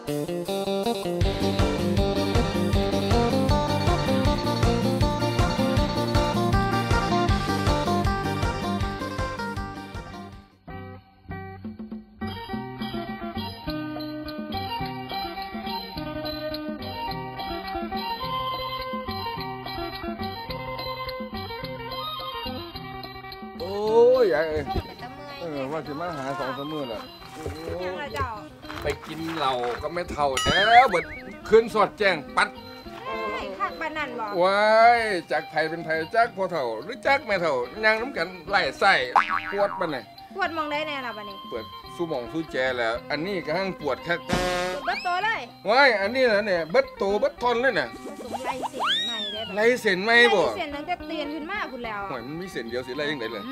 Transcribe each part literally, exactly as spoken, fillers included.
โอ้ยไอ้เออว่าจะมาหาสองสามมื้อแหละยังละเจ้าไปกินเหล้าก็ไม่เท่าแล้วเบิดคืนสอดแจ้งปัดคักบ้านนั่นบ่ว้ายจากไผเป็นไผจากพ่อเฒ่าหรือจากแม่เฒ่ายังน้ำกันไล่ไส้ปวดปะเนี่ยปวดมองได้แน่ล่ะบัดนี้เปิดสู้หม่องสู้แจแล้วอันนี้ก็หั่งปวดคักเบิดโตเลยว้ายอันนี้น่ะเนี่ยเบิดโตเบิดทนเลยน่ะสมไล่เส้นใหม่ได้บ่ไล่เส้นใหม่บ่เส้นตั้งแต่เตียนขึ้นมาพุ่นแล้วโอ้ยมันมีเส้นเดียวสิไล่จังได๋ล่ะ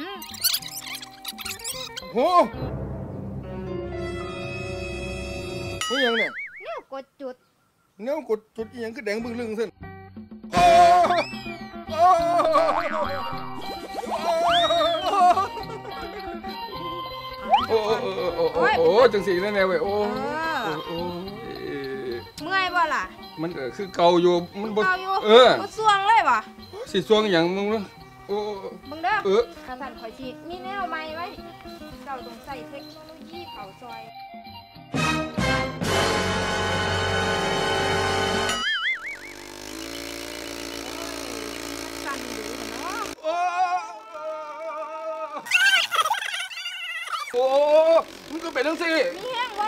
โหนี่ยังเนี่ยแนวกดจุดแนวกดจุดอีหยังคือแดงบึ้งลึงซั่นโอ้โอ้โอ้โอ้โอ้โอ้จังสีนั่นแหละเว้ยโอ้โอ้เมื่อยบ่ล่ะมันเออคือเก่าอยู่มันบ่เออบ่สวงเลยบ่สิสวงหยังมึงเนาะโอ้มึงเด้อเออถ้าท่านข่อยสิมีแนวใหม่ไว้เจ้าต้องใช้เทคโนโลยีเข้าซอยโอ้มึงก็เป็นทั้งสี่มีแห้งวะ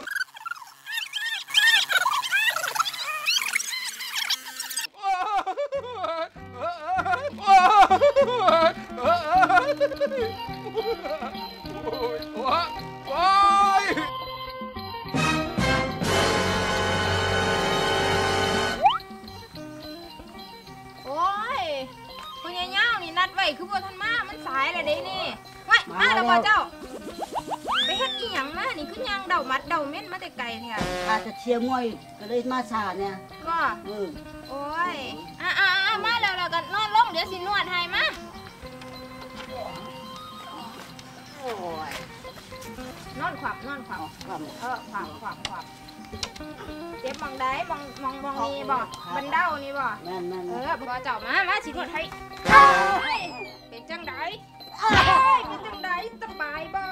โอ้ยคุณยายเง่านี่นัดไว้คือบ่ทันมามันสายแล้วเด้นี่ว้ายมาแล้วบ่เจ้าไปเฮ็ดอีหยังมานี่คือย่างเดามัดเดาเม่นมาแต่ไกลแท้อาจจะเชียร์มวยก็เลยมาช้าเนี่ยบ่เออโอ้ยอ่ะๆๆมาแล้วแล้วก็นอนลงเดี๋ยวสินวดให้มาโอ้ยนอนขวับนอนขวับเออขวับขวับขวับเจ็บมองได้มองมองมองนี่บ่บันเด้านี่บ่แม่นแม่นเออบ่เจ้ามามาสินวดให้เป็นจังไดเป็นจังไดสบายบ่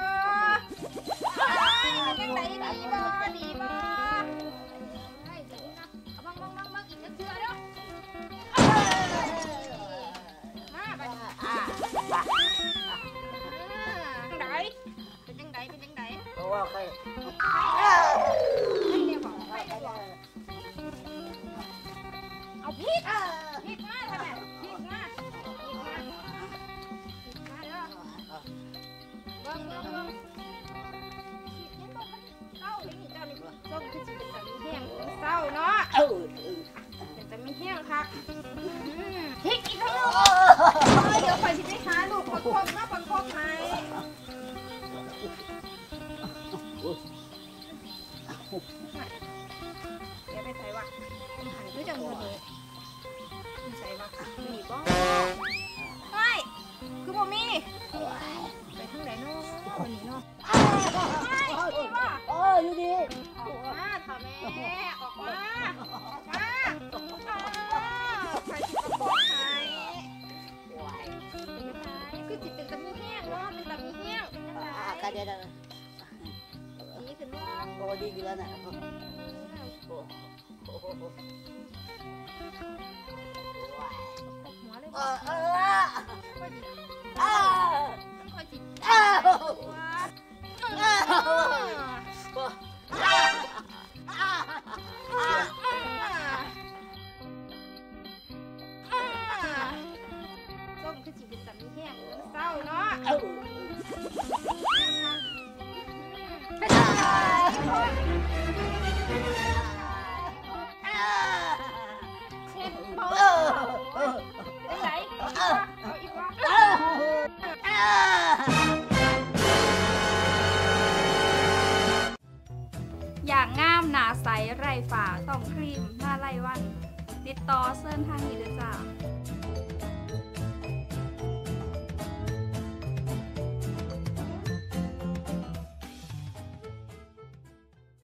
เป็นจังไดดีบ่ดีบ่เฮ้ยดีนะเอาบังบังบังบังอีกจักเทื่อเด้อมาไปอ่าจังไดเป็นจังไดเป็นจังไดเพราะว่าใครเอาพริกพริกมาทำไมพริกมาพริกมาพริกมาเด้อเบิ่งเบิ่งเบิ่งเห็นบ่มันเศร้าเลยนี่เจ้านี่ส้มคือสิเป็นแต่มีแห้งเศร้าเนาะเป็นแต่มีแห้งคักพริกอีกแล้วเดี๋ยวข่อยสิไปหาลูกประคบเนาะประคบให้เดี๋ยวไปใส่วะหันคือจังคนนี้ใส่วะมีบ่เฮ้ยคือบ่มีไปทางไหนเนาะวันนี้เนาะเฮ้ยมีบ่เอออยู่ดีออกมาเถอะแม่ออกมาออกมาใครสิประคบให้คือจิตเป็นตะมีแห้งเนาะเป็นตะมีแห้งเป็นยังไงกันเดี๋ยวดีขึ้นว่าโอ้ดีดีแล้วนะโอ้โหหัวเลยเออเออค่อยจิเออค่อยจิเออเอส้มคือจิเป็นแต่มีแห้งเศร้าเนาะอย่างงามหนาใสไร้ฝ่าต้องครีมหน้าไล่วันติดต่อเซิร์นทางนี้เลยจ้า